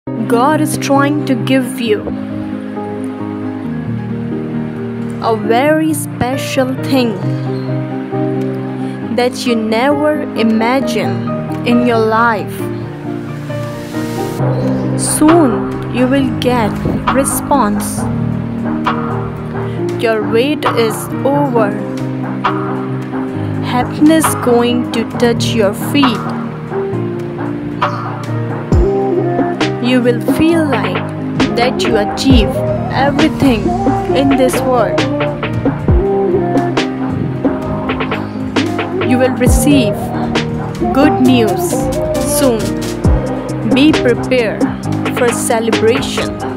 God is trying to give you a very special thing that you never imagined in your life. Soon you will get response. Your wait is over. Happiness going to touch your feet. You will feel like that you achieve everything in this world. You will receive good news soon. Be prepared for celebration.